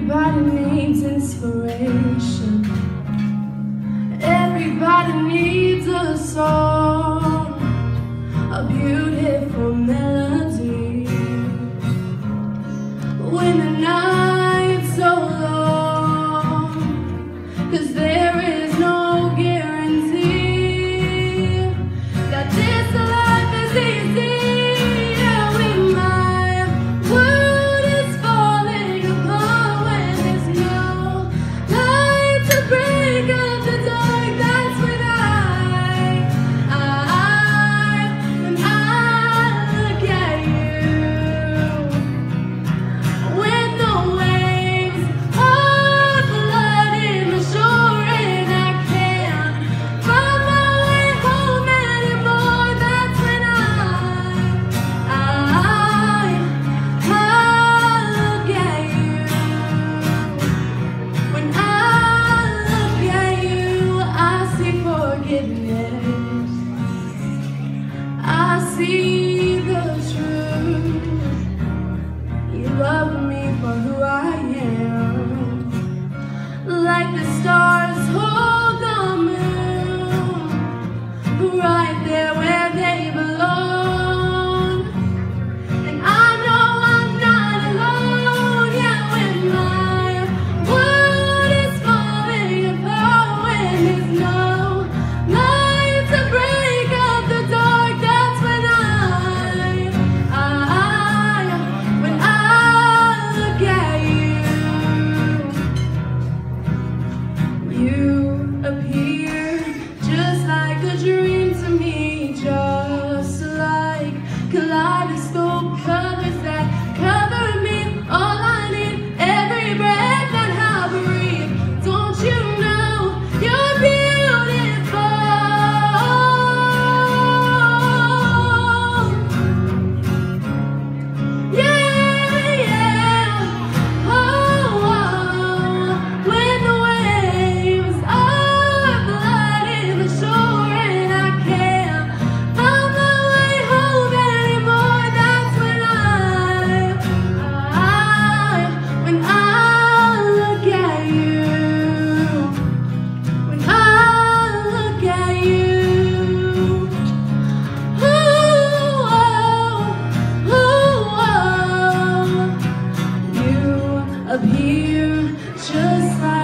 Everybody needs inspiration. Everybody needs a song, a beautiful melody. When the night's so long, 'cause there is no guarantee that this life is easy. Yeah, when my world is falling apart, when there's no light to break up the dark, that's when I look at you. When the waves are flooding the shore and I can't find my way home anymore, that's when I look at you. When I look at you, I see forgiveness. I see the truth. You love me for who I am, like the stars hold the moon, right there where they belong. And I know I'm not alone. Yeah, when my world is falling apart, when there's no light to break up the dark, that's when I look at you. You appear just like a dream to me, just like kaleidoscope colors that cover me. All I need, every breath that I breathe. Don't you know you're beautiful? Yeah, yeah. Oh, when the waves are flooding the shore and I can't find my way home anymore, that's when I look at you. When I look at you. You appear just like